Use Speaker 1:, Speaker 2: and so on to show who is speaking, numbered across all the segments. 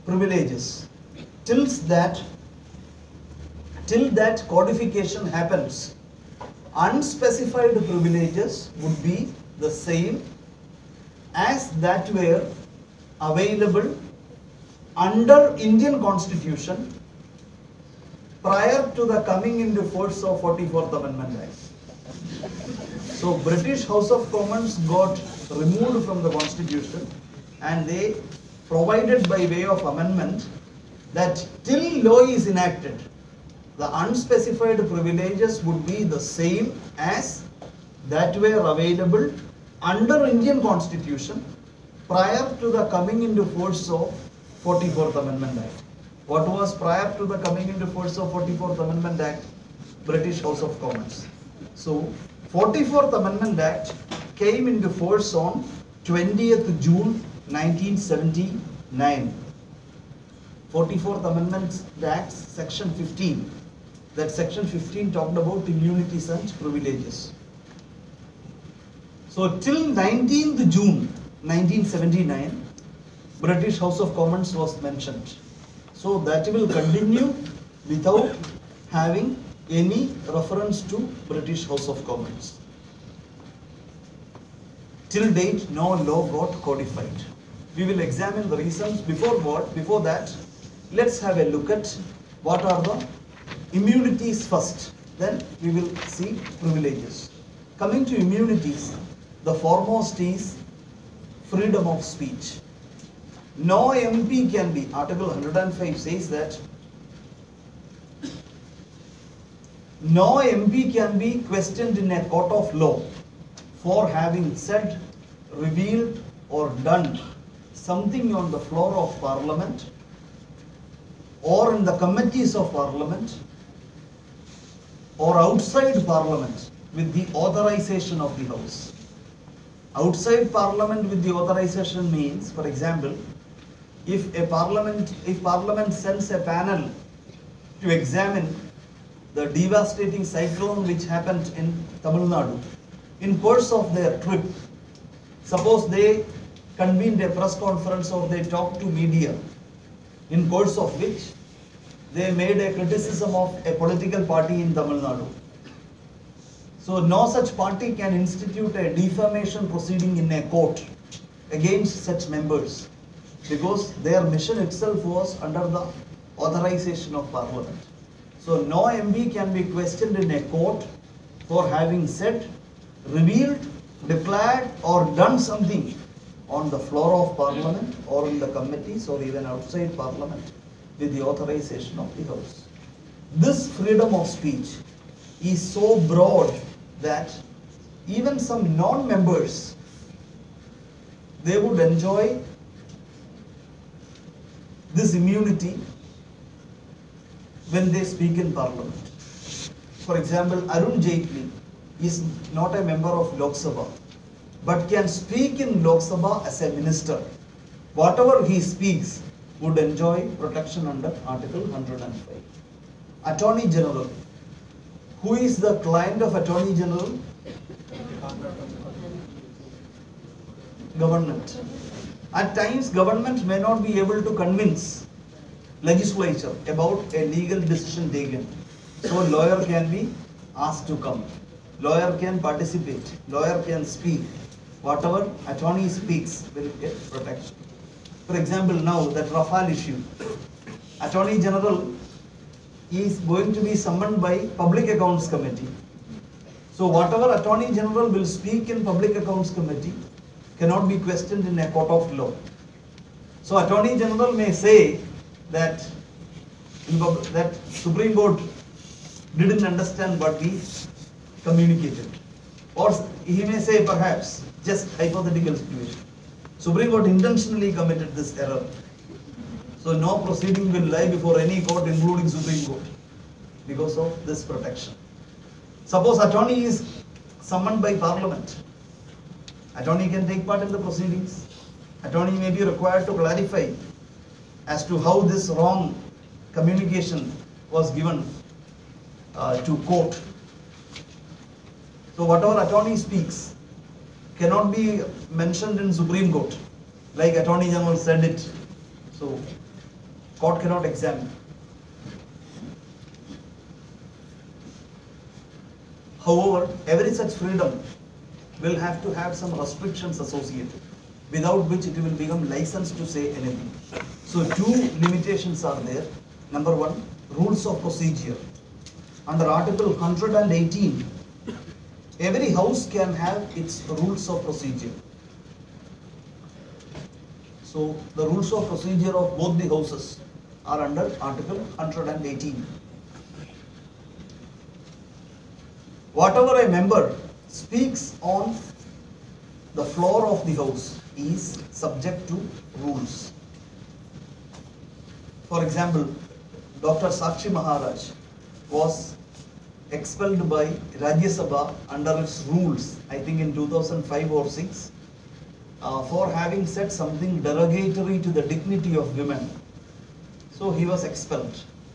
Speaker 1: privileges. Till that codification happens, unspecified privileges would be the same as that were available under Indian Constitution prior to the coming into force of 44th Amendment Act. So British House of Commons got removed from the Constitution and they provided by way of amendment that till law is enacted, the unspecified privileges would be the same as that were available under Indian Constitution prior to the coming into force of 44th Amendment Act. What was prior to the coming into force of 44th Amendment Act? British House of Commons. So 44th Amendment Act came into force on 20th June 1979. 44th Amendment Act, Section 15. That Section 15 talked about immunities and privileges. So till 19th June 1979, British House of Commons was mentioned. So that will continue without having any reference to British House of Commons. Till date, no law got codified. We will examine the reasons before that. Let's have a look at what are the immunities first. Then we will see privileges. Coming to immunities, the foremost is freedom of speech. No MP can be, Article 105 says that no MP can be questioned in a court of law for having said, revealed or done something on the floor of Parliament or in the committees of Parliament or outside Parliament with the authorization of the House. Outside Parliament with the authorization means, for example, if Parliament sends a panel to examine the devastating cyclone which happened in Tamil Nadu, in course of their trip, suppose they convened a press conference or they talked to media, in course of which they made a criticism of a political party in Tamil Nadu. So no such party can institute a defamation proceeding in a court against such members, because their mission itself was under the authorization of Parliament. So no MP can be questioned in a court for having said, revealed, declared or done something on the floor of Parliament or in the committees or even outside Parliament with the authorization of the House. This freedom of speech is so broad that even some non-members, they would enjoy this immunity when they speak in Parliament. For example, Arun Jaitley is not a member of Lok Sabha, but can speak in Lok Sabha as a minister. Whatever he speaks would enjoy protection under Article 105. Attorney General. Who is the client of Attorney General? Government. At times, government may not be able to convince legislature about a legal decision taken. So lawyer can be asked to come. Lawyer can participate. Lawyer can speak. Whatever attorney speaks will get protection. For example, now that Rafale issue, Attorney General is going to be summoned by Public Accounts Committee. So whatever Attorney General will speak in Public Accounts Committee cannot be questioned in a court of law. So Attorney General may say that Supreme Court didn't understand what we communicated. Or he may say, perhaps, just hypothetical situation, Supreme Court intentionally committed this error. So no proceeding will lie before any court, including Supreme Court, because of this protection. Suppose attorney is summoned by Parliament. Attorney can take part in the proceedings. Attorney may be required to clarify as to how this wrong communication was given to court. So whatever attorney speaks cannot be mentioned in Supreme Court, like Attorney General said it. So Court cannot examine. However, every such freedom will have to have some restrictions associated, without which it will become licensed to say anything. So two limitations are there. Number one, rules of procedure. Under Article 118, every house can have its rules of procedure. So the rules of procedure of both the houses are under Article 118. Whatever a member speaks on the floor of the house is subject to rules. For example, Dr. Sakshi Maharaj was expelled by Rajya Sabha under its rules, I think in 2005 or 6, for having said something derogatory to the dignity of women. So he was expelled.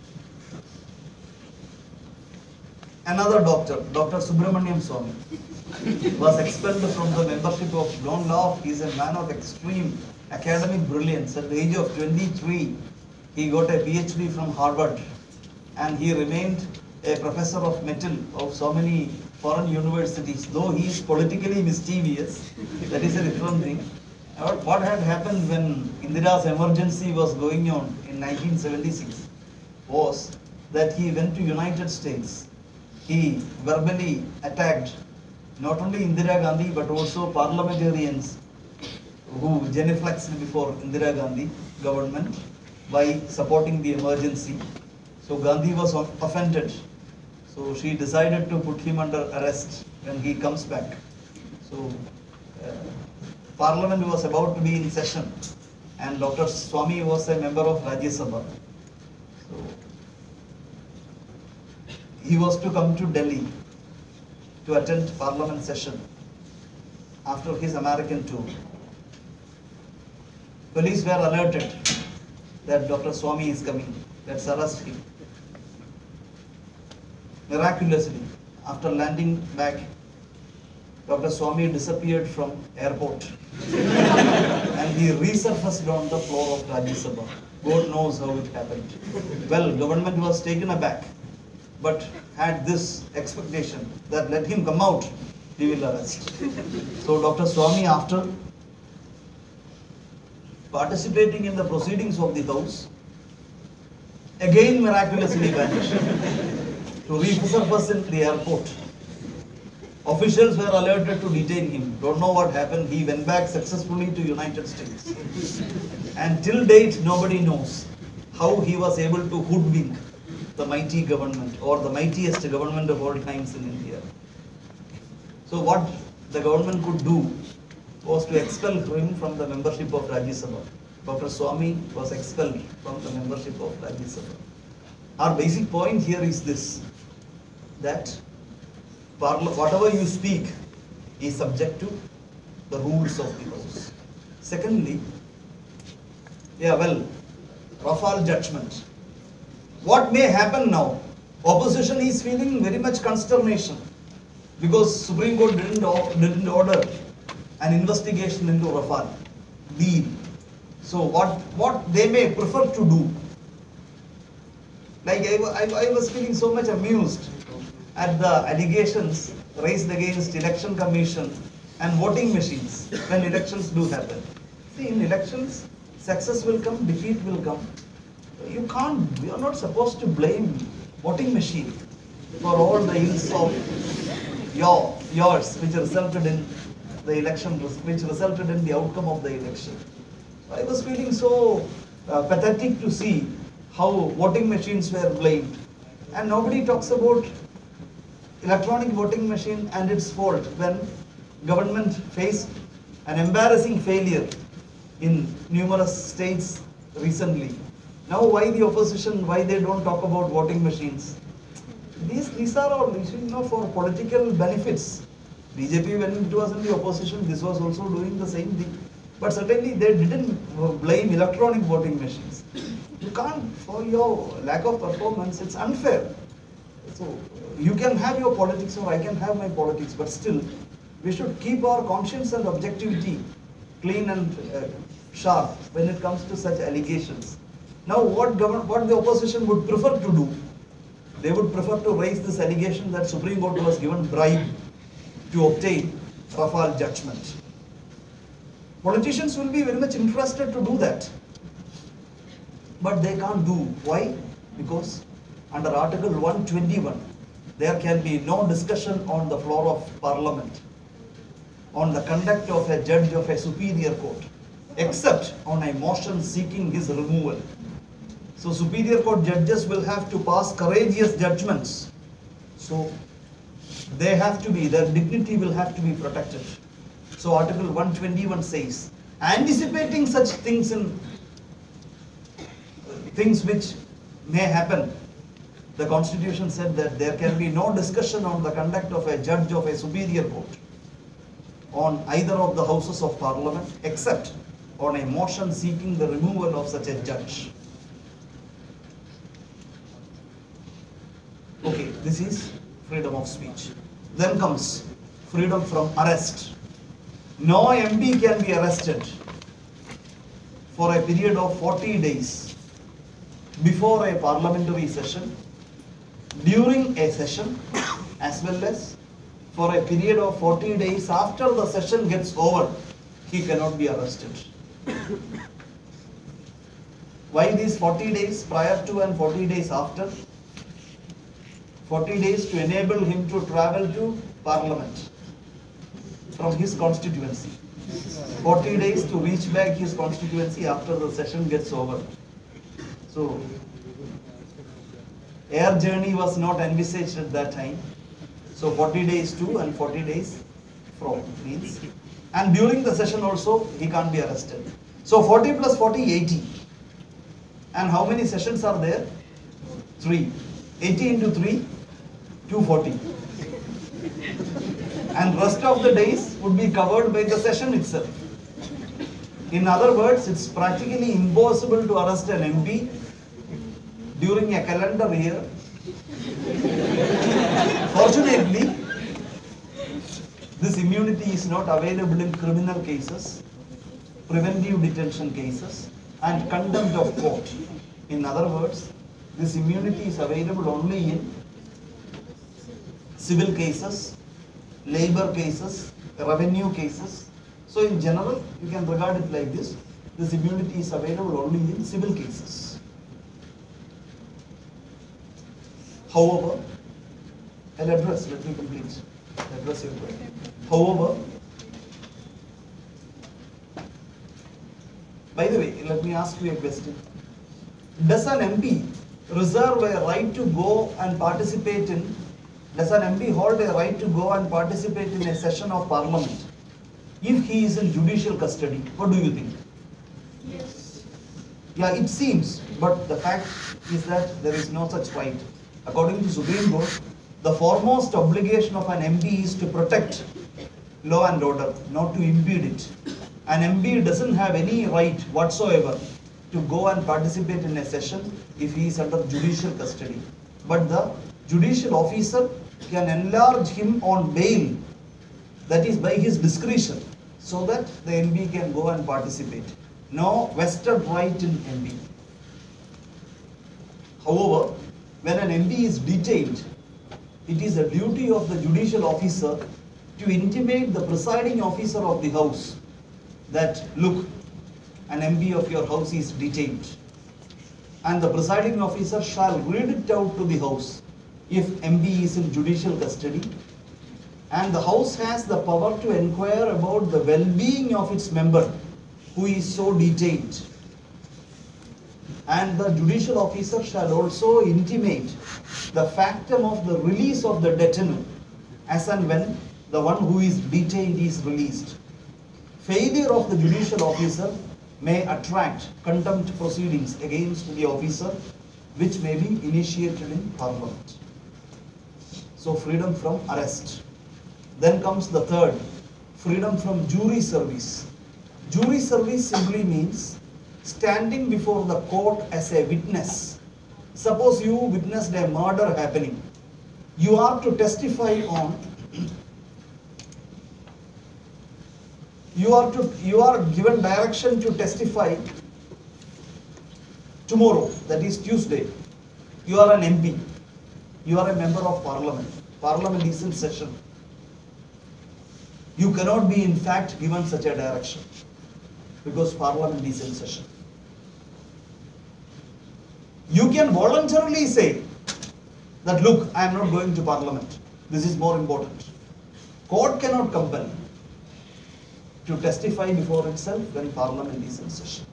Speaker 1: Another doctor, Dr. Subramaniam Swamy, was expelled from the membership of Don't Law. He is a man of extreme academic brilliance. At the age of 23, he got a PhD from Harvard, and he remained a professor of metal of so many foreign universities. Though he is politically mischievous, that is a different thing. What had happened when Indira's emergency was going on in 1976 was that he went to United States. He verbally attacked not only Indira Gandhi but also parliamentarians who genuflexed before Indira Gandhi government by supporting the emergency. So Gandhi was offended. So she decided to put him under arrest when he comes back. So Parliament was about to be in session, and Dr. Swamy was a member of Rajya Sabha. So he was to come to Delhi to attend Parliament session after his American tour. Police were alerted that Dr. Swamy is coming. Let's arrest him. Miraculously, after landing back, Dr. Swamy disappeared from airport and he resurfaced on the floor of Rajya Sabha. God knows how it happened. Well, government was taken aback, but had this expectation that let him come out, we will arrest. So Dr. Swamy, after participating in the proceedings of the House, again miraculously vanished to resurface in the airport. Officials were alerted to detain him. Don't know what happened. He went back successfully to United States. And till date, nobody knows how he was able to hoodwink the mighty government or the mightiest government of all times in India. So what the government could do was to expel him from the membership of Rajya Sabha. Dr. Swamy was expelled from the membership of Rajya Sabha. Our basic point here is this, that whatever you speak is subject to the rules of the House. Secondly, Rafale judgment. What may happen now? Opposition is feeling very much consternation because Supreme Court didn't order an investigation into Rafale deal. So what they may prefer to do? Like I was feeling so much amused at the allegations raised against Election Commission and voting machines when elections do happen. See, in elections, success will come, defeat will come. You are not supposed to blame voting machine for all the ills of yours which resulted in the election, which resulted in the outcome of the election. I was feeling so pathetic to see how voting machines were blamed, and nobody talks about electronic voting machine and its fault when government faced an embarrassing failure in numerous states recently. Now why the opposition, why they don't talk about voting machines? These are all for political benefits. BJP, when it was in the opposition, this was also doing the same thing. But certainly they didn't blame electronic voting machines. You can't, for your lack of performance, it's unfair. So you can have your politics or I can have my politics, but still we should keep our conscience and objectivity clean and sharp when it comes to such allegations. Now what the opposition would prefer to do? They would prefer to raise this allegation that Supreme Court was given bribe to obtain Rafale judgment. Politicians will be very much interested to do that. But they can't do. Why? Because under Article 121, there can be no discussion on the floor of Parliament on the conduct of a judge of a superior court, except on a motion seeking his removal. So superior court judges will have to pass courageous judgments. So they have to be, their dignity will have to be protected. So Article 121 says, anticipating such things which may happen, the Constitution said that there can be no discussion on the conduct of a judge of a superior court on either of the houses of Parliament, except on a motion seeking the removal of such a judge. Okay, this is freedom of speech. Then comes freedom from arrest. No MP can be arrested for a period of 40 days before a parliamentary session, during a session, as well as for a period of 40 days after the session gets over. He cannot be arrested. Why these 40 days prior to and 40 days after? 40 days to enable him to travel to Parliament from his constituency. 40 days to reach back his constituency after the session gets over. So, air journey was not envisaged at that time. So 40 days to and 40 days from means. And during the session also, he can't be arrested. So 40 plus 40, 80. And how many sessions are there? 3. 80 into 3, 240. And rest of the days would be covered by the session itself. In other words, it's practically impossible to arrest an MP during a calendar year. Fortunately, this immunity is not available in criminal cases, preventive detention cases, and contempt of court. In other words, this immunity is available only in civil cases, labor cases, revenue cases. So in general, you can regard it like this. This immunity is available only in civil cases. However, I'll address, let me complete, address your question. However, by the way, let me ask you a question. Does an MP reserve a right to go and participate in, does an MP hold a right to go and participate in a session of Parliament if he is in judicial custody? What do you think?
Speaker 2: Yes.
Speaker 1: Yeah, it seems, but the fact is that there is no such right. According to Supreme Court, the foremost obligation of an MP is to protect law and order, not to impede it. An MP doesn't have any right whatsoever to go and participate in a session if he is under judicial custody. But the judicial officer can enlarge him on bail, that is by his discretion, so that the MP can go and participate. No vested right in MP. However, when an MP is detained, it is a duty of the judicial officer to intimate the presiding officer of the house that, look, an MP of your house is detained. And the presiding officer shall read it out to the house if MP is in judicial custody. And the house has the power to inquire about the well-being of its member who is so detained. And the judicial officer shall also intimate the factum of the release of the detainee as and when the one who is detained is released. Failure of the judicial officer may attract contempt proceedings against the officer, which may be initiated in Parliament. So freedom from arrest. Then comes the third, freedom from jury service. Jury service simply means standing before the court as a witness. Suppose you witnessed a murder happening. You are to testify on, you are given direction to testify tomorrow, that is Tuesday, you are an MP, you are a member of parliament, parliament is in session. You cannot be in fact given such a direction because parliament is in session. You can voluntarily say that, look, I am not going to parliament, this is more important. Court cannot compel to testify before itself when parliament is in session.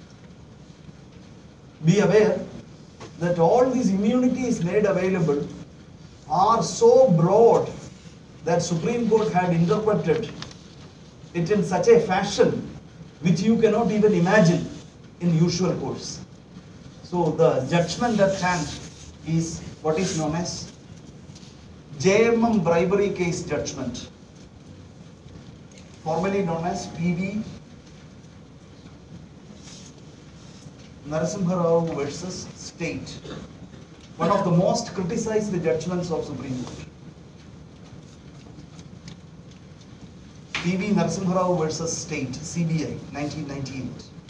Speaker 1: Be aware that all these immunities made available are so broad that Supreme Court had interpreted it in such a fashion which you cannot even imagine in usual courts. So the judgment at hand is what is known as JMM bribery case judgment, formerly known as PV Narasimha Rao versus State, one of the most criticized judgments of Supreme Court. PV Narasimha Rao versus State, CBI, 1998.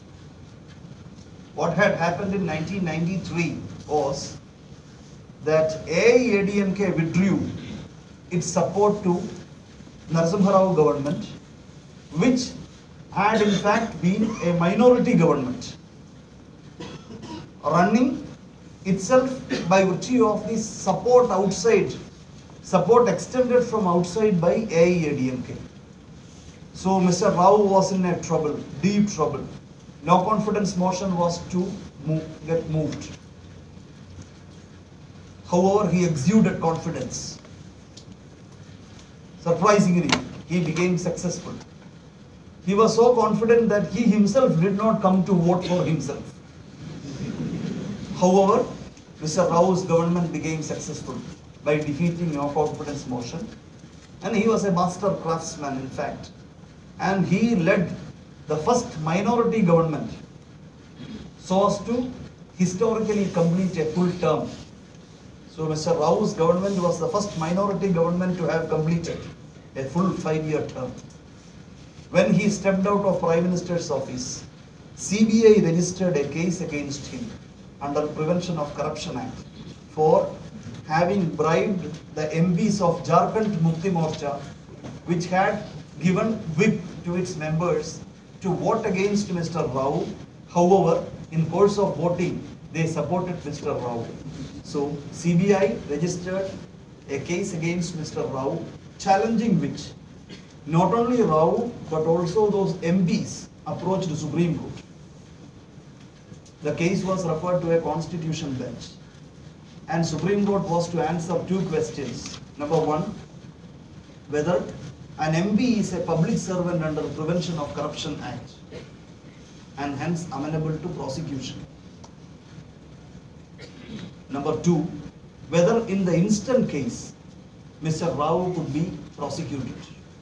Speaker 1: What had happened in 1993 was that AIADMK withdrew its support to Narasimha Rao government, which had in fact been a minority government, running itself by virtue of this support extended from outside by AIADMK. So Mr. Rao was in a trouble, deep trouble. No confidence motion was to get moved. However, he exuded confidence. Surprisingly, he became successful. He was so confident that he himself did not come to vote for himself. However, Mr. Rao's government became successful by defeating no confidence motion, and he was a master craftsman in fact, and he led the first minority government so as to historically complete a full term. So Mr. Rao's government was the first minority government to have completed a full 5-year term. When he stepped out of Prime Minister's office, CBI registered a case against him under Prevention of Corruption Act for having bribed the MPs of Jharkhand Mukti Morcha, which had given whip to its members to vote against Mr. Rao. However, in course of voting, they supported Mr. Rao. So CBI registered a case against Mr. Rao, challenging which not only Rao but also those MPs approached the Supreme Court. The case was referred to a constitution bench, and Supreme Court was to answer 2 questions. Number 1, whether an MP is a public servant under Prevention of Corruption Act and hence amenable to prosecution. Number 2, whether in the instant case Mr. Rao could be prosecuted.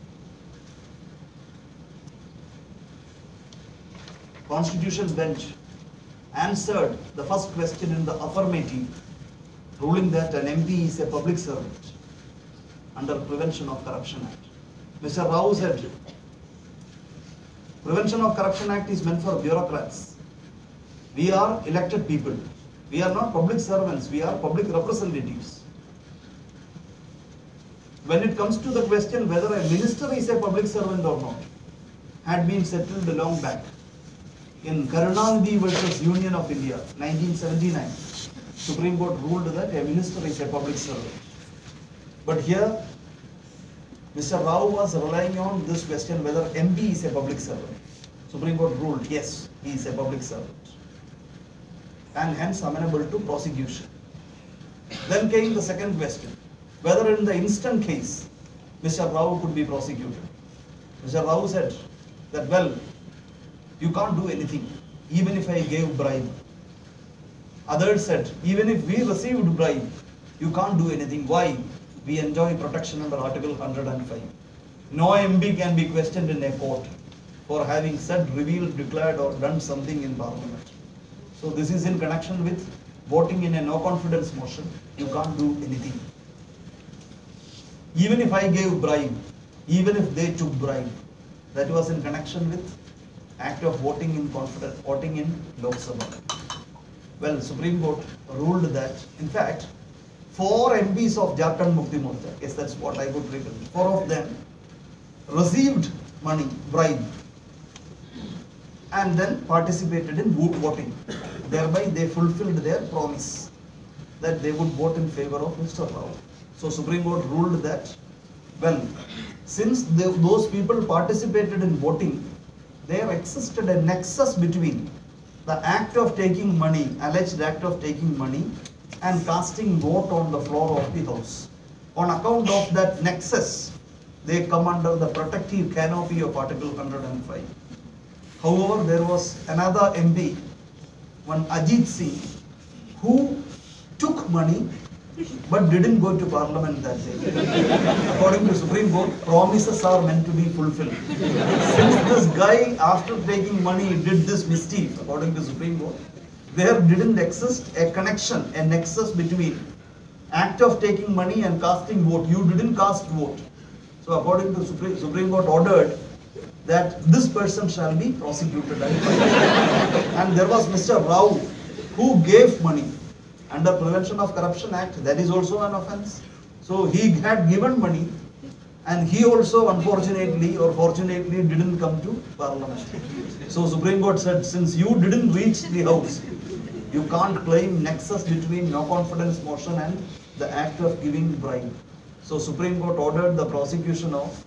Speaker 1: Constitution bench answered the first question in the affirmative, ruling that an MP is a public servant under Prevention of Corruption Act. Mr. Rao said, Prevention of Corruption Act is meant for bureaucrats. We are elected people. We are not public servants. We are public representatives. When it comes to the question whether a minister is a public servant or not, had been settled long back in Karunanidhi versus Union of India, 1979. Supreme Court ruled that a minister is a public servant. But here, Mr. Rao was relying on this question whether MP is a public servant. Supreme Court ruled, yes, he is a public servant, and hence amenable to prosecution. Then came the second question, whether in the instant case, Mr. Rao could be prosecuted. Mr. Rao said that, well, you can't do anything, even if I gave bribe. Others said, even if we received bribe, you can't do anything. Why? We enjoy protection under Article 105. No MP can be questioned in a court for having said, revealed, declared or done something in Parliament. So this is in connection with voting in a no confidence motion. You can't do anything. Even if I gave bribe, even if they took bribe, that was in connection with act of voting in confidence, voting in Lok Sabha. Well, Supreme Court ruled that, in fact, 4 MPs of Jharkhand Mukti Morcha, yes, that's what I could read, 4 of them received money, bribe, and then participated in voting. Thereby, they fulfilled their promise that they would vote in favor of Mr. Rao. So, Supreme Court ruled that, well, since those people participated in voting, there existed a nexus between the act of taking money, alleged act of taking money, and casting vote on the floor of the House. On account of that nexus, they come under the protective canopy of Article 105. However, there was another MP, one Ajit Singh, who took money but didn't go to Parliament that day. According to Supreme Court, promises are meant to be fulfilled. Since this guy, after taking money, did this mischief, according to Supreme Court, there didn't exist a connection, a nexus between act of taking money and casting vote. You didn't cast vote. So according to Supreme Court ordered that this person shall be prosecuted. And there was Mr. Rao who gave money under Prevention of Corruption Act. That is also an offence. So he had given money, and he also unfortunately or fortunately didn't come to Parliament. So Supreme Court said, since you didn't reach the House, you can't claim nexus between no confidence motion and the act of giving bribe. So Supreme Court ordered the prosecution of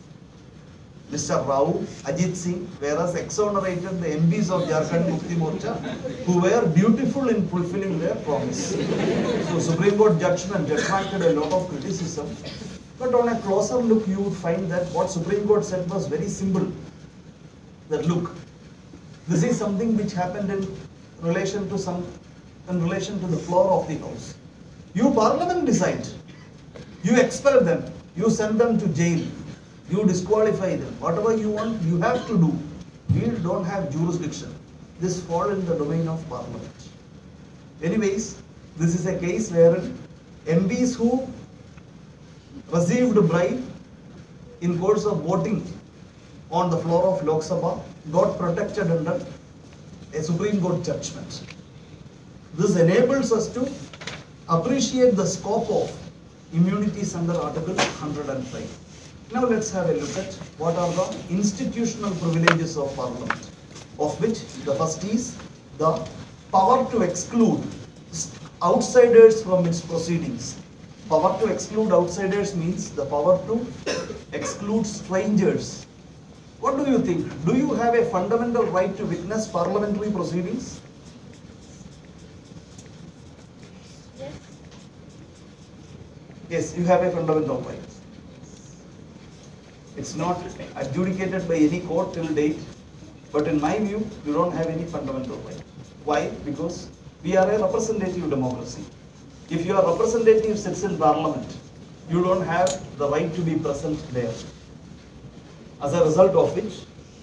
Speaker 1: Mr. Rao, Ajit Singh, whereas exonerated the MPs of Jharkhand Mukti Morcha who were dutiful in fulfilling their promise. So Supreme Court judgment attracted a lot of criticism, but on a closer look you would find that what Supreme Court said was very simple. That look, this is something which happened in relation to the floor of the House. You Parliament decide. You expel them. You send them to jail. You disqualify them. Whatever you want, you have to do. We don't have jurisdiction. This falls in the domain of Parliament. Anyways, this is a case where MPs who received bribe in course of voting on the floor of Lok Sabha got protected under a Supreme Court judgment. This enables us to appreciate the scope of immunities under Article 105. Now let's have a look at what are the institutional privileges of Parliament, of which the first is the power to exclude outsiders from its proceedings. Power to exclude outsiders means the power to exclude strangers. What do you think? Do you have a fundamental right to witness parliamentary proceedings?
Speaker 2: Yes.
Speaker 1: Yes, you have a fundamental right. It's not adjudicated by any court till date, but in my view, you don't have any fundamental right. Why? Because we are a representative democracy. If your representative sits in Parliament, you don't have the right to be present there. As a result of which,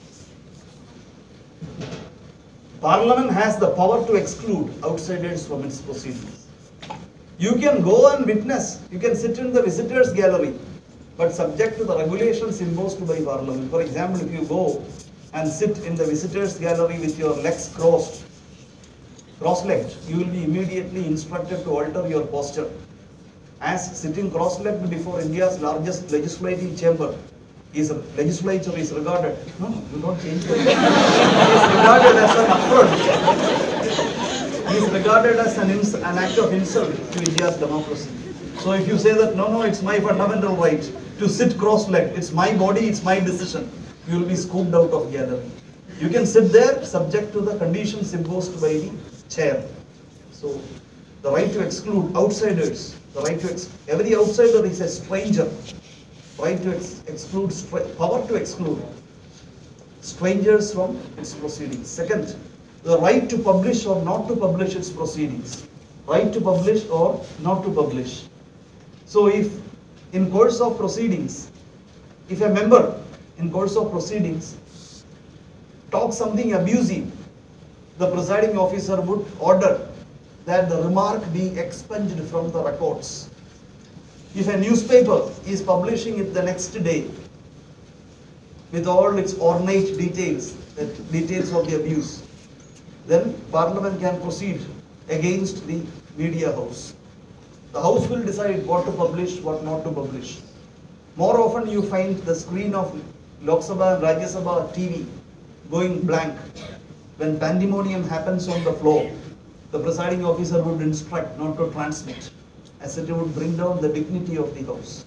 Speaker 1: Parliament has the power to exclude outsiders from its proceedings. You can go and witness, you can sit in the visitors gallery, but subject to the regulations imposed by Parliament. For example, if you go and sit in the visitors gallery with your legs cross-legged, you will be immediately instructed to alter your posture. As sitting cross-legged before India's largest legislative chamber, legislature is regarded, no, you don't change it. It is regarded as an affront. It is regarded as an act of insult to India's democracy. So if you say that, no, it's my fundamental right to sit cross-legged, it's my body, it's my decision, you will be scooped out of gathering. You can sit there subject to the conditions imposed by the chair. So the right to exclude outsiders, the right to every outsider is a stranger. Right to exclude, power to exclude strangers from its proceedings. Second, the right to publish or not to publish its proceedings. Right to publish or not to publish. So if in course of proceedings, if a member in course of proceedings talks something abusive, the presiding officer would order that the remark be expunged from the records. If a newspaper is publishing it the next day with all its ornate details, details of the abuse, then Parliament can proceed against the media house. The house will decide what to publish, what not to publish. More often you find the screen of Lok Sabha and Rajya Sabha TV going blank. When pandemonium happens on the floor, the presiding officer would instruct not to transmit, as it would bring down the dignity of the house.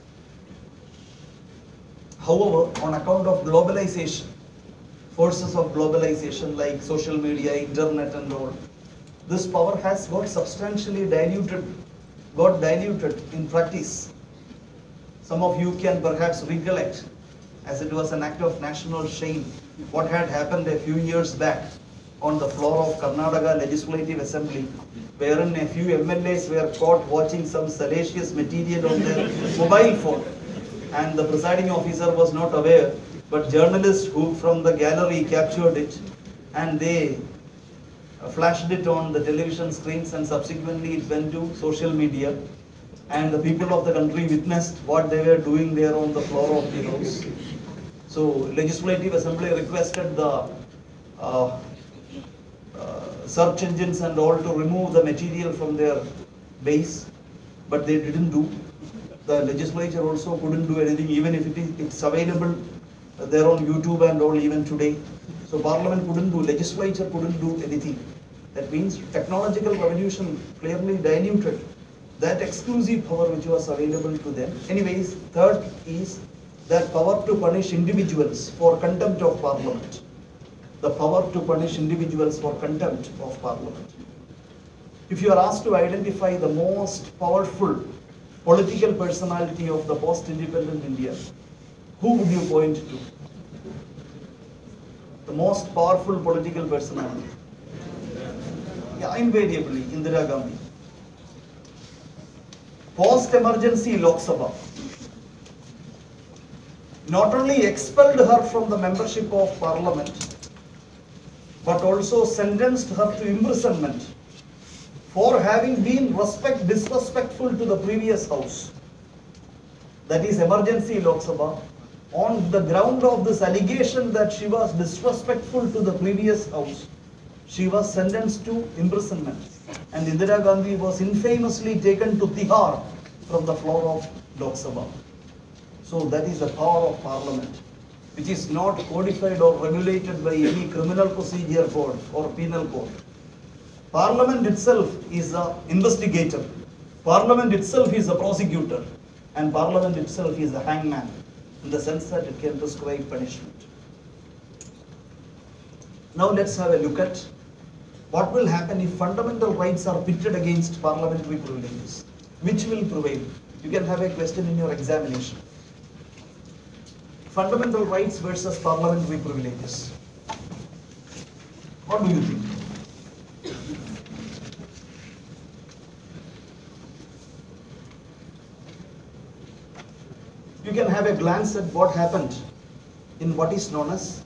Speaker 1: However, on account of globalization, forces of globalization like social media, internet and all, this power has got substantially diluted in practice. Some of you can perhaps recollect, as it was an act of national shame, what had happened a few years back on the floor of Karnataka Legislative Assembly, wherein a few MLAs were caught watching some salacious material on their mobile phone, and the presiding officer was not aware, but journalists who from the gallery captured it, and they flashed it on the television screens, and subsequently it went to social media, and the people of the country witnessed what they were doing there on the floor of the house. So Legislative Assembly requested the search engines and all to remove the material from their base, but they didn't do. The legislature also couldn't do anything, even if it's available there on YouTube and all even today. So Parliament couldn't do, legislature couldn't do anything. That means technological revolution clearly diluted that exclusive power which was available to them. Anyways, third is that power to punish individuals for contempt of Parliament. The power to punish individuals for contempt of Parliament. If you are asked to identify the most powerful political personality of the post-independent India, who would you point to? The most powerful political personality? Yeah, invariably, Indira Gandhi. Post-emergency Lok Sabha not only expelled her from the membership of Parliament, but also sentenced her to imprisonment for having been disrespectful to the previous house. That is emergency Lok Sabha. On the ground of this allegation that she was disrespectful to the previous house, she was sentenced to imprisonment. And Indira Gandhi was infamously taken to Tihar from the floor of Lok Sabha. So that is the power of Parliament, which is not codified or regulated by any criminal procedure code or penal code. Parliament itself is an investigator. Parliament itself is a prosecutor. And Parliament itself is a hangman, in the sense that it can prescribe punishment. Now let's have a look at what will happen if fundamental rights are pitted against parliamentary privileges. Which will prevail? You can have a question in your examination. Fundamental rights versus parliamentary privileges. What do you think? You can have a glance at what happened in what is known as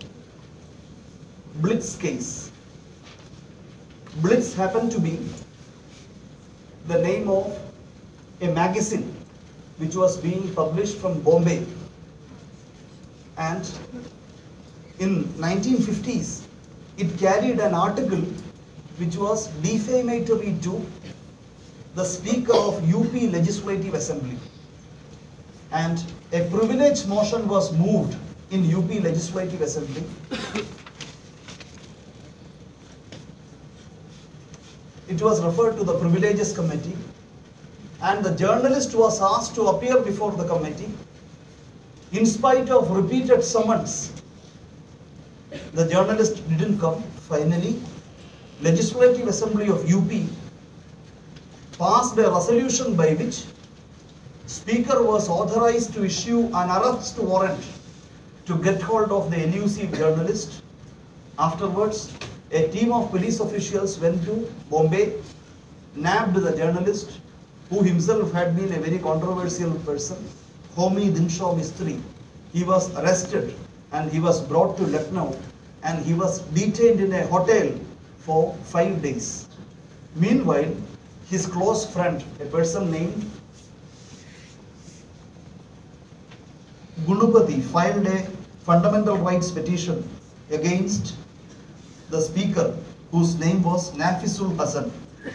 Speaker 1: Blitz case. Blitz happened to be the name of a magazine which was being published from Bombay, and in 1950s it carried an article which was defamatory to the Speaker of UP Legislative Assembly, and a privilege motion was moved in UP Legislative Assembly. It was referred to the Privileges Committee, and the journalist was asked to appear before the committee. In spite of repeated summons, the journalist didn't come. Finally, Legislative Assembly of UP passed a resolution by which Speaker was authorized to issue an arrest warrant to get hold of the elusive journalist. Afterwards, a team of police officials went to Bombay, nabbed the journalist, who himself had been a very controversial person, Homi Dinshaw Mistry. He was arrested and he was brought to Lucknow, and he was detained in a hotel for 5 days. Meanwhile, his close friend, a person named Gunupati, filed a fundamental rights petition against the Speaker, whose name was Nafisul Hasan.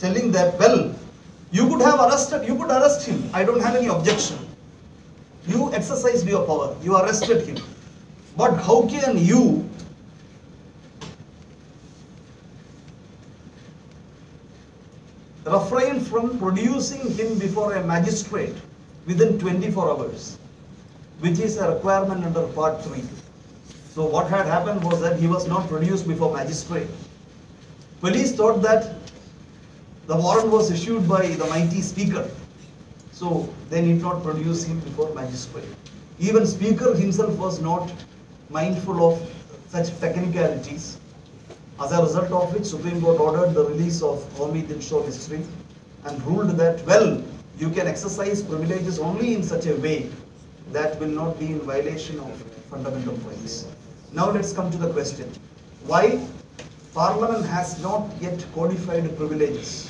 Speaker 1: telling that, well, you could arrest him. I don't have any objection. You exercised your power. You arrested him. But how can you refrain from producing him before a magistrate within 24 hours, which is a requirement under Part 3. So what had happened was that he was not produced before magistrate. Police thought that the warrant was issued by the mighty speaker, so they need not produce him before magistrate. Even speaker himself was not mindful of such technicalities. As a result of which, Supreme Court ordered the release of Homi Dilshaw Mistry and ruled that, well, you can exercise privileges only in such a way that will not be in violation of fundamental rights. Now let's come to the question. Why Parliament has not yet codified privileges?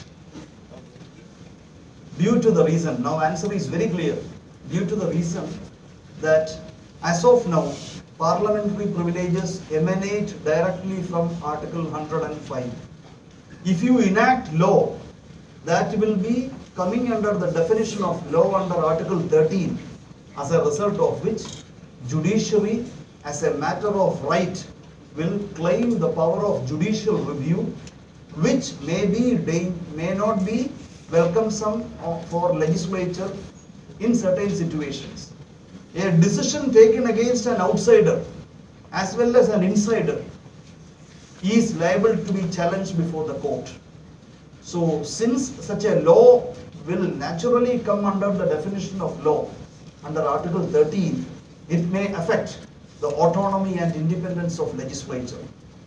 Speaker 1: Due to the reason, now answer is very clear, due to the reason that as of now, parliamentary privileges emanate directly from Article 105. If you enact law, that will be coming under the definition of law under Article 13, as a result of which judiciary as a matter of right will claim the power of judicial review, which may not be welcome for legislature in certain situations. A decision taken against an outsider as well as an insider is liable to be challenged before the court. So since such a law will naturally come under the definition of law under Article 13, it may affect the autonomy and independence of legislature.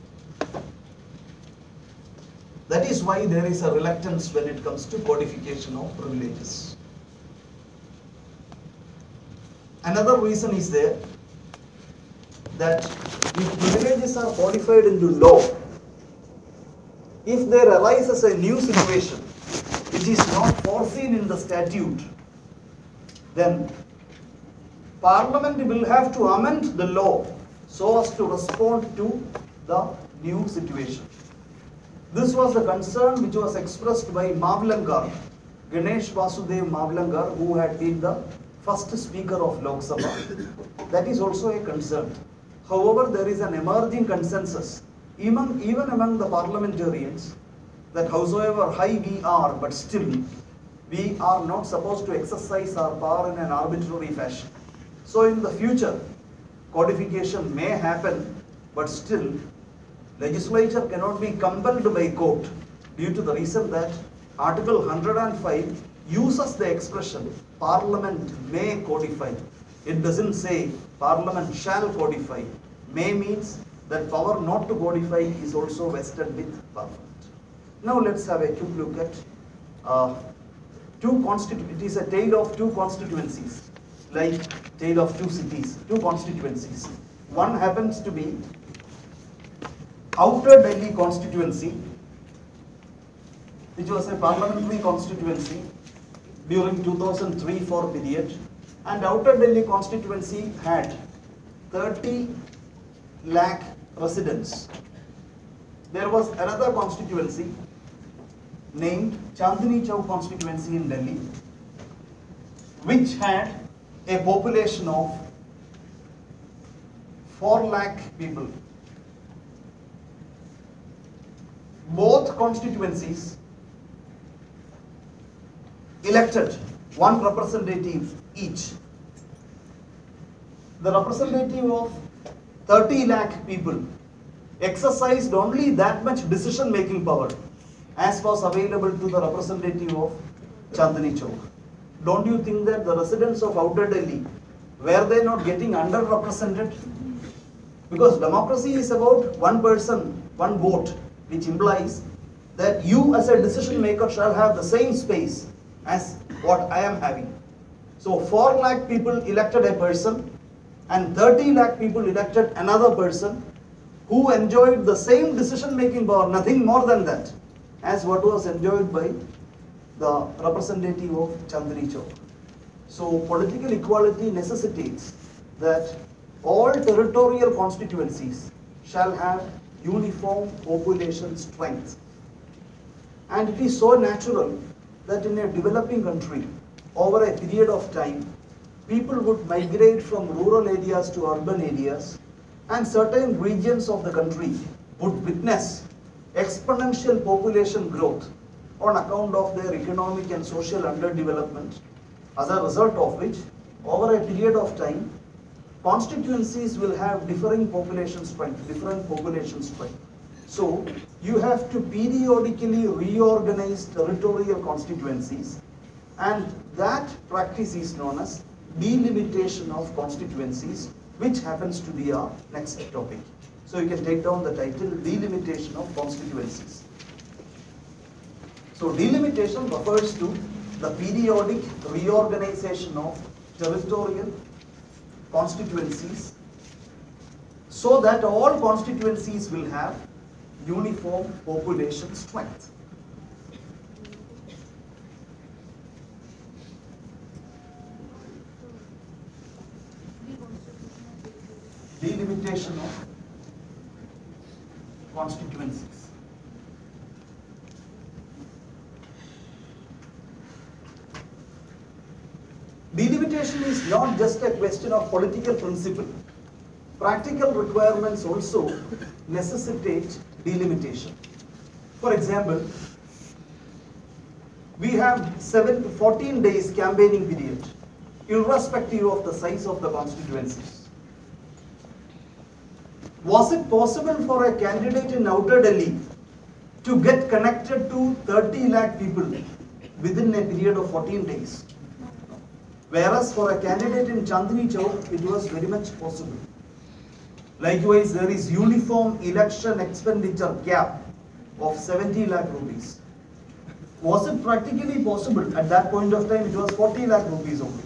Speaker 1: That is why there is a reluctance when it comes to codification of privileges. Another reason is there that if privileges are codified into law, if there arises a new situation which is not foreseen in the statute, then Parliament will have to amend the law so as to respond to the new situation. This was the concern which was expressed by Mavlankar, Ganesh Vasudev Mavlankar, who had been the first speaker of Lok Sabha. That is also a concern. However, there is an emerging consensus, even among the parliamentarians, that howsoever high we are, but still we are not supposed to exercise our power in an arbitrary fashion. So in the future, codification may happen, but still legislature cannot be compelled by court due to the reason that Article 105 uses the expression Parliament may codify. It doesn't say Parliament shall codify. May means that power not to codify is also vested with Parliament. Now let's have a quick look at it is a tale of two constituencies, like tale of two cities, two constituencies. One happens to be Outer Delhi constituency, which was a parliamentary constituency during 2003-4 period, and Outer Delhi constituency had 30 lakh residents. There was another constituency named Chandni Chowk constituency in Delhi, which had a population of 4 lakh people. Both constituencies elected one representative each. The representative of 30 lakh people exercised only that much decision making power as was available to the representative of Chandni Chowk. Don't you think that the residents of Outer Delhi, were they not getting underrepresented? Because democracy is about one person, one vote, which implies that you as a decision maker shall have the same space as what I am having. So 4 lakh people elected a person and 30 lakh people elected another person who enjoyed the same decision making power, nothing more than that, as what was enjoyed by the representative of Chandni Chowk. So political equality necessitates that all territorial constituencies shall have uniform population strength. And it is so natural that in a developing country, over a period of time, people would migrate from rural areas to urban areas, and certain regions of the country would witness exponential population growth on account of their economic and social underdevelopment, as a result of which, over a period of time, constituencies will have differing population strength, different population strength. So, you have to periodically reorganize territorial constituencies, and that practice is known as delimitation of constituencies, which happens to be our next topic. So, you can take down the title Delimitation of Constituencies. So, delimitation refers to the periodic reorganization of territorial constituencies so that all constituencies will have uniform population strength. Delimitation of constituencies. Delimitation is not just a question of political principle. Practical requirements also necessitate delimitation. For example, we have 7 to 14 days campaigning period, irrespective of the size of the constituencies. Was it possible for a candidate in Outer Delhi to get connected to 30 lakh people within a period of 14 days? Whereas for a candidate in Chandni Chowk, it was very much possible. Likewise, there is uniform election expenditure cap of 70 lakh rupees. Was it practically possible? At that point of time, it was 40 lakh rupees only.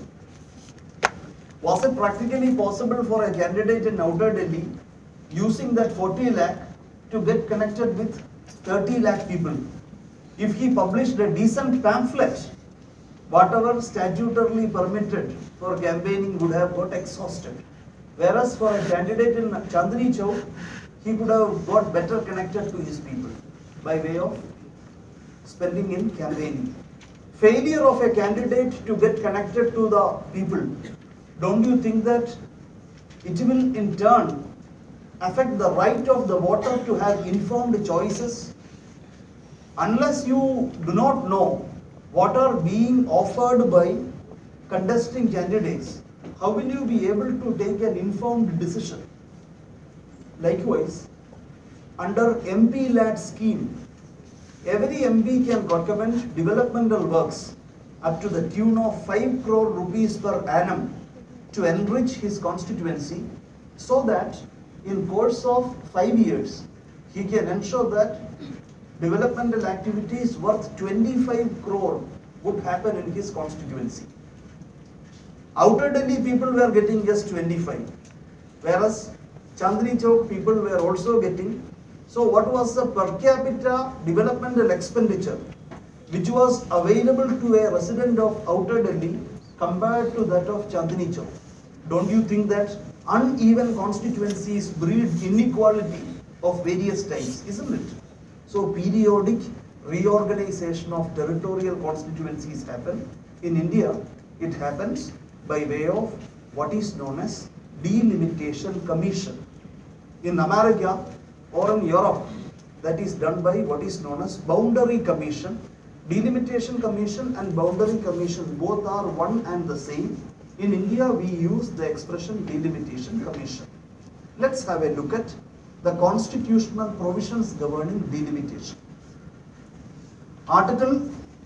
Speaker 1: Was it practically possible for a candidate in Outer Delhi using that 40 lakh to get connected with 30 lakh people? If he published a decent pamphlet, whatever statutorily permitted for campaigning would have got exhausted. Whereas for a candidate in Chandni Chowk, he could have got better connected to his people by way of spending in campaigning. Failure of a candidate to get connected to the people, don't you think that it will in turn affect the right of the voter to have informed choices? Unless you do not know what are being offered by contesting candidates, how will you be able to take an informed decision? Likewise, under MP LAD scheme, every MP can recommend developmental works up to the tune of 5 crore rupees per annum to enrich his constituency, so that in course of 5 years, he can ensure that developmental activities worth 25 crore would happen in his constituency. Outer Delhi people were getting just 25, whereas Chandni Chowk people were also getting. So what was the per capita developmental expenditure which was available to a resident of Outer Delhi compared to that of Chandni Chowk? Don't you think that uneven constituencies breed inequality of various types, isn't it? So periodic reorganization of territorial constituencies happen. In India, it happens by way of what is known as delimitation commission. In America or in Europe, that is done by what is known as boundary commission. Delimitation commission and boundary commission both are one and the same. In India, we use the expression delimitation commission. Let's have a look at the constitutional provisions governing delimitation. Article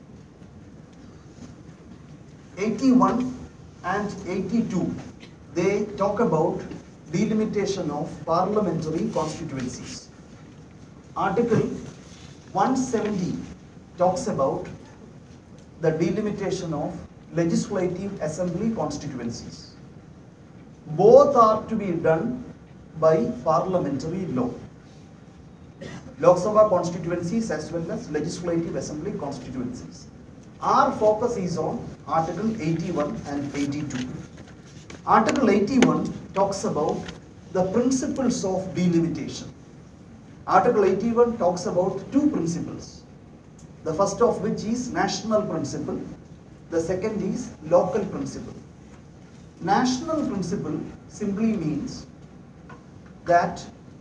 Speaker 1: 81 and 82, they talk about delimitation of parliamentary constituencies. Article 170 talks about the delimitation of legislative assembly constituencies. Both are to be done by parliamentary law. Lok Sabha constituencies as well as legislative assembly constituencies. Our focus is on Article 81 and 82. Article 81 talks about the principles of delimitation. Article 81 talks about two principles. The first of which is national principle, the second is local principle. National principle simply means that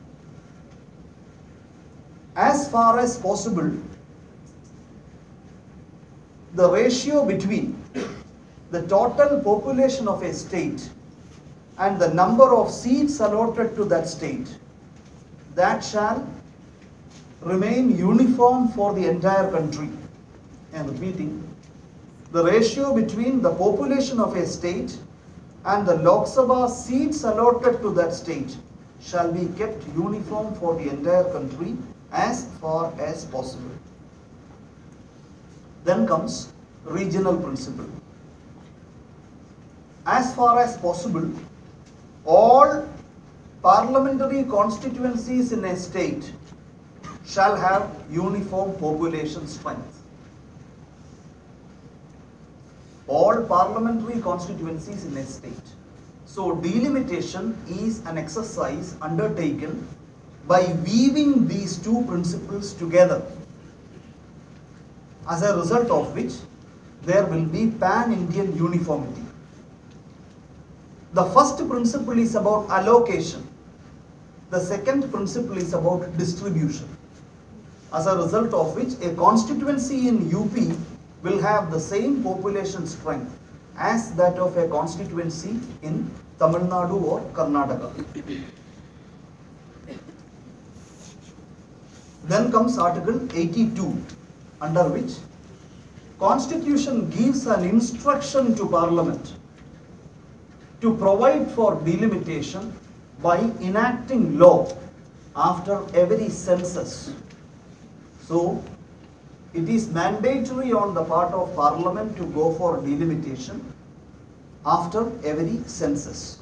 Speaker 1: as far as possible, the ratio between the total population of a state and the number of seats allotted to that state, that shall remain uniform for the entire country. I am repeating, the ratio between the population of a state and the Lok Sabha seats allotted to that state shall be kept uniform for the entire country as far as possible. Then comes regional principle. As far as possible, all parliamentary constituencies in a state shall have uniform population strength. All parliamentary constituencies in a state. So delimitation is an exercise undertaken by weaving these two principles together, as a result of which there will be pan-Indian uniformity. The first principle is about allocation. The second principle is about distribution, as a result of which a constituency in UP will have the same population strength as that of a constituency in Tamil Nadu or Karnataka. Then comes Article 82, under which Constitution gives an instruction to Parliament to provide for delimitation by enacting law after every census. So, it is mandatory on the part of Parliament to go for delimitation after every census.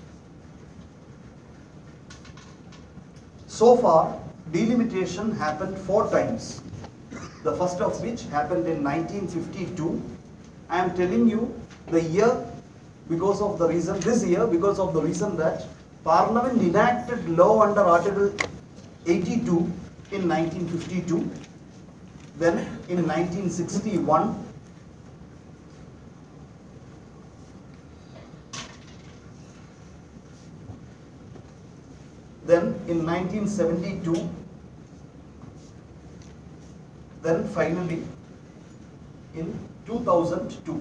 Speaker 1: So far, delimitation happened 4 times. The first of which happened in 1952. I am telling you the year because of the reason, this year because of the reason that Parliament enacted law under Article 82 in 1952. Then in 1961, then in 1972, then finally in 2002.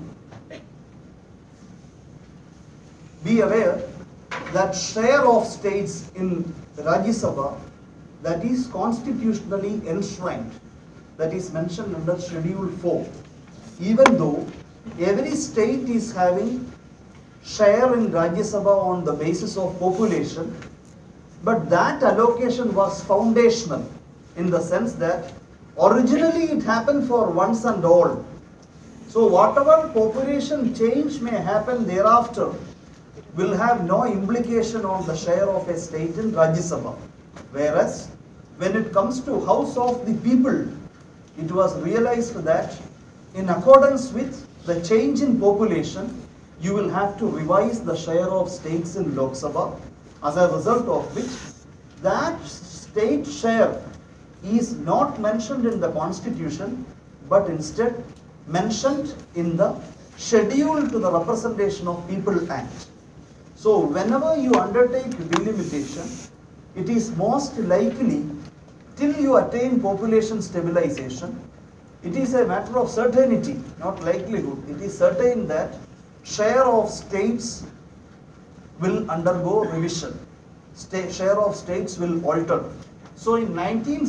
Speaker 1: Be aware that share of states in Rajya Sabha, that is constitutionally enshrined, that is mentioned under Schedule 4. Even though every state is having share in Rajya Sabha on the basis of population, but that allocation was foundational in the sense that originally it happened for once and all. So whatever population change may happen thereafter will have no implication on the share of a state in Rajya Sabha. Whereas when it comes to House of the People, it was realized that in accordance with the change in population, you will have to revise the share of states in Lok Sabha, as a result of which that state share is not mentioned in the Constitution, but instead mentioned in the Schedule to the Representation of People Act. So whenever you undertake delimitation, it is most likely till you attain population stabilization, it is a matter of certainty, not likelihood. It is certain that share of states will undergo revision. Share of states will alter. So in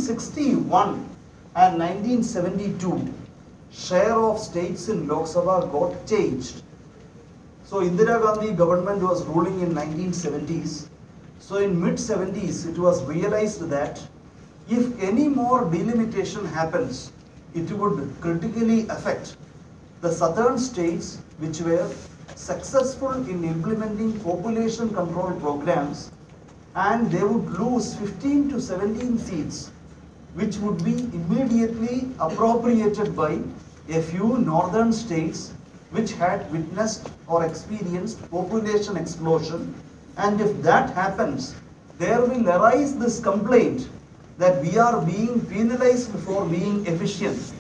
Speaker 1: 1961 and 1972, share of states in Lok Sabha got changed. So Indira Gandhi government was ruling in 1970s. So in mid-70s, it was realized that if any more delimitation happens, it would critically affect the southern states which were successful in implementing population control programs, and they would lose 15 to 17 seats, which would be immediately appropriated by a few northern states which had witnessed or experienced population explosion. And if that happens, there will arise this complaint that we are being penalized for being efficient.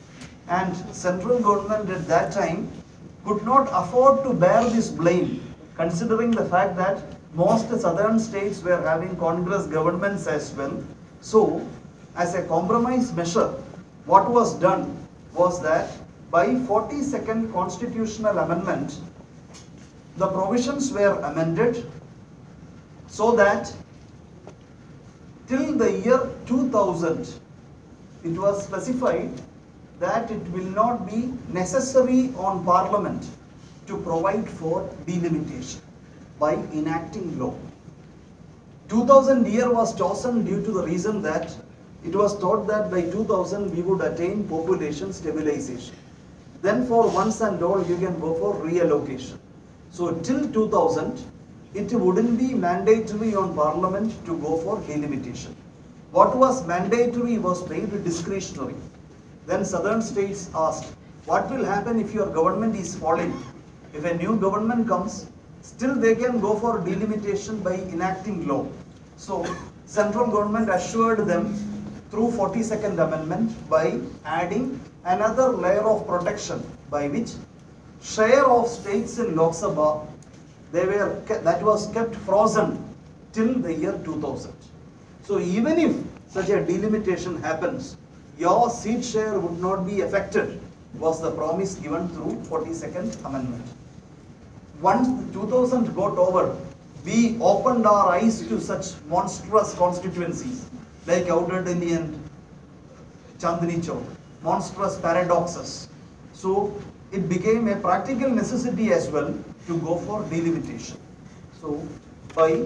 Speaker 1: and central government at that time could not afford to bear this blame, considering the fact that most southern states were having Congress governments as well. So, as a compromise measure, what was done was that by 42nd constitutional amendment, the provisions were amended so that till the year 2000, it was specified that it will not be necessary on Parliament to provide for delimitation by enacting law. 2000 year was chosen due to the reason that it was thought that by 2000 we would attain population stabilization. Then for once and all you can go for reallocation. So till 2000 it wouldn't be mandatory on Parliament to go for delimitation. What was mandatory was made discretionary. Then southern states asked, what will happen if your government is falling? If a new government comes, still they can go for delimitation by enacting law. So central government assured them through 42nd amendment by adding another layer of protection by which share of states in Lok Sabha, that was kept frozen till the year 2000. So even if such a delimitation happens, your seat share would not be affected, was the promise given through 42nd amendment. Once 2000 got over, we opened our eyes to such monstrous constituencies like Outer Delhi and Chandni Chowk, monstrous paradoxes. So it became a practical necessity as well to go for delimitation. So by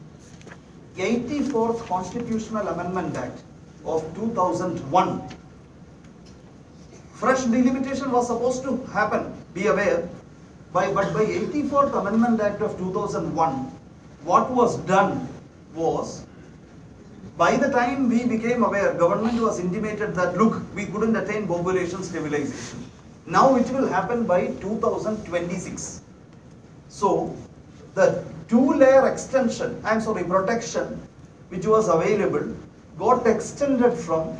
Speaker 1: 84th Constitutional Amendment Act of 2001, fresh delimitation was supposed to happen, be aware, but by 84th Amendment Act of 2001, what was done was, by the time we became aware, government was intimated that, look, we couldn't attain population stabilization. Now it will happen by 2026. So the two-layer extension, protection, which was available, got extended from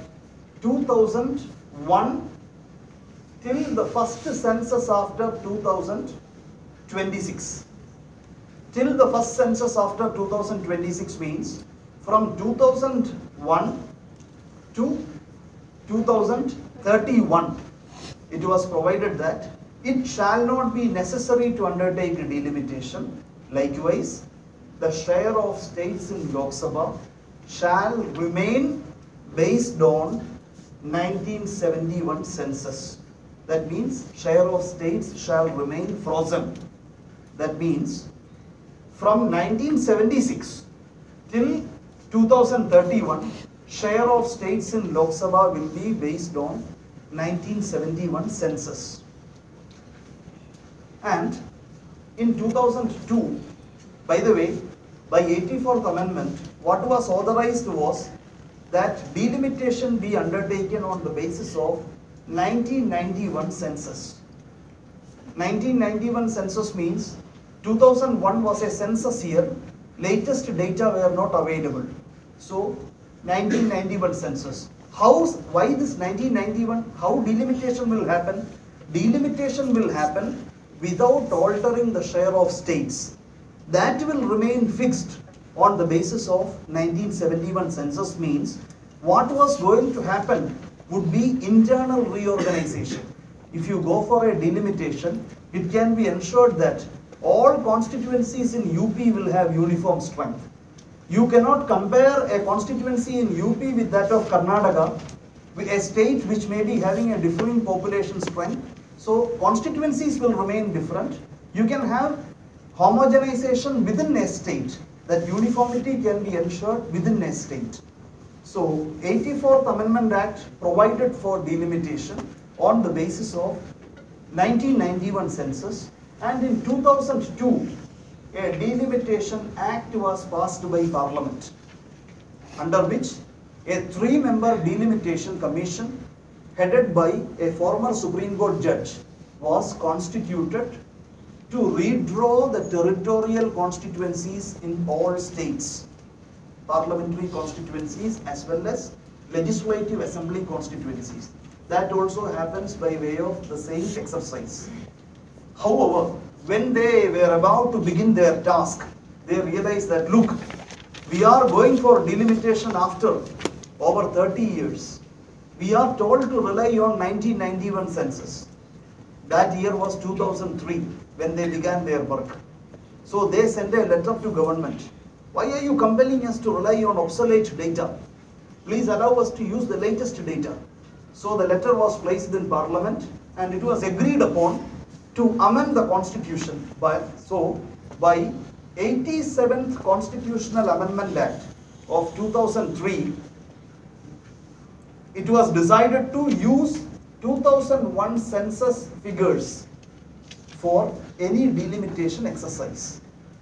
Speaker 1: 2001 till the first census after 2026. Till the first census after 2026 means from 2001 to 2031. It was provided that it shall not be necessary to undertake delimitation. Likewise, the share of states in Lok Sabha shall remain based on 1971 census. That means share of states shall remain frozen. That means from 1976 till 2031, share of states in Lok Sabha will be based on 1971 census. And in 2002, by the way, by 84th Amendment, what was authorized was that delimitation be undertaken on the basis of 1991 census. 1991 census means 2001 was a census year, latest data were not available. So 1991 census. Why this 1991? How delimitation will happen? Delimitation will happen without altering the share of states. That will remain fixed on the basis of 1971 census means what was going to happen would be internal reorganization. If you go for a delimitation, it can be ensured that all constituencies in UP will have uniform strength. You cannot compare a constituency in UP with that of Karnataka, with a state which may be having a differing population strength. So constituencies will remain different. You can have homogenization within a state. That uniformity can be ensured within a state. So 84th Amendment Act provided for delimitation on the basis of 1991 census, and in 2002 a delimitation act was passed by Parliament, under which a 3-member delimitation commission headed by a former Supreme Court judge was constituted to redraw the territorial constituencies in all states, parliamentary constituencies as well as legislative assembly constituencies. that also happens by way of the same exercise. However, when they were about to begin their task, they realized that, look, we are going for delimitation after over 30 years. We are told to rely on 1991 census. That year was 2003 when they began their work. So they sent a letter to government. Why are you compelling us to rely on obsolete data? Please allow us to use the latest data. So the letter was placed in Parliament and it was agreed upon to amend the constitution. By 87th Constitutional Amendment Act of 2003, it was decided to use 2001 census figures for any delimitation exercise.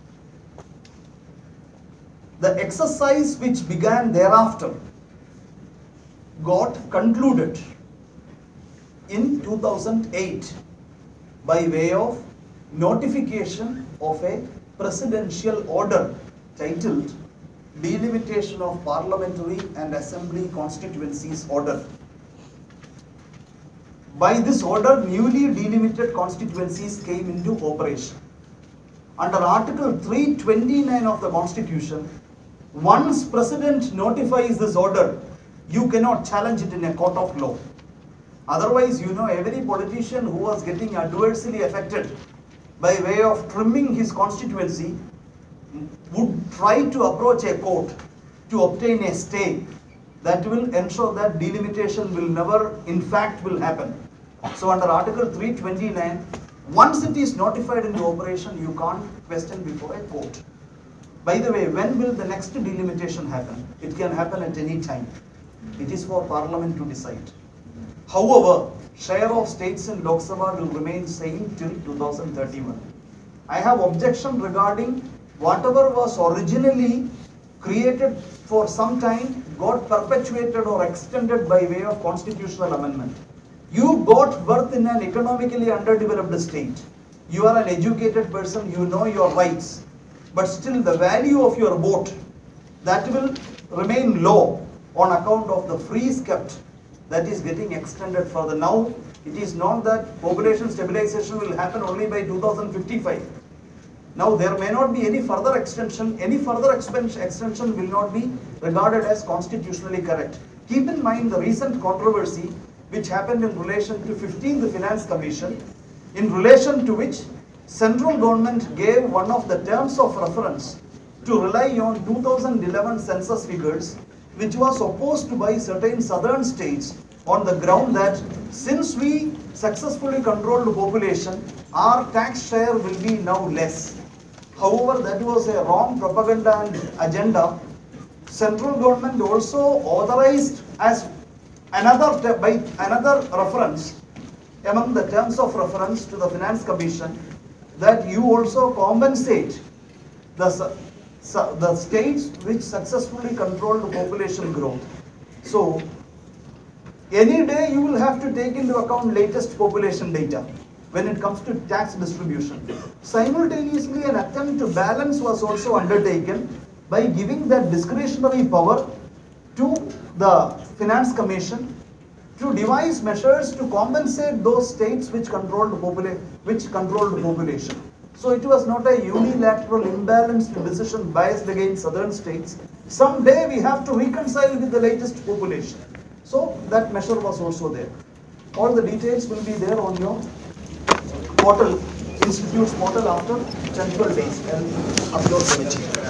Speaker 1: The exercise which began thereafter got concluded in 2008 by way of notification of a presidential order titled Delimitation of Parliamentary and Assembly Constituencies Order. By this order, newly delimited constituencies came into operation. Under Article 329 of the Constitution, once President notifies this order, you cannot challenge it in a court of law. Otherwise, you know, every politician who was getting adversely affected by way of trimming his constituency would try to approach a court to obtain a stay that will ensure that delimitation will never, in fact, will happen. So under Article 329, once it is notified into operation, you can't question before a court. By the way, when will the next delimitation happen? It can happen at any time. It is for Parliament to decide. However, share of states in Lok Sabha will remain same till 2031. I have objection regarding whatever was originally created for some time got perpetuated or extended by way of constitutional amendment. You got birth in an economically underdeveloped state. You are an educated person, you know your rights. But still the value of your vote, that will remain low on account of the freeze kept that is getting extended further. Now it is known that population stabilization will happen only by 2055. Now there may not be any further extension, extension will not be regarded as constitutionally correct. Keep in mind the recent controversy which happened in relation to 15th Finance Commission, in relation to which central government gave one of the terms of reference to rely on 2011 census figures, which was opposed by certain southern states on the ground that since we successfully controlled the population, our tax share will be now less. However, that was a wrong propaganda and agenda. Central government also authorized as by another reference among the terms of reference to the Finance Commission that you also compensate the states which successfully controlled the population growth. So, any day you will have to take into account latest population data when it comes to tax distribution. Simultaneously, an attempt to balance was also undertaken by giving that discretionary power to the Finance Commission to devise measures to compensate those states which controlled the population. So it was not a unilateral, imbalanced decision biased against southern states. Someday we have to reconcile with the latest population. So that measure was also there. All the details will be there on your portal, Institute's portal after 10-12 days and upload committee.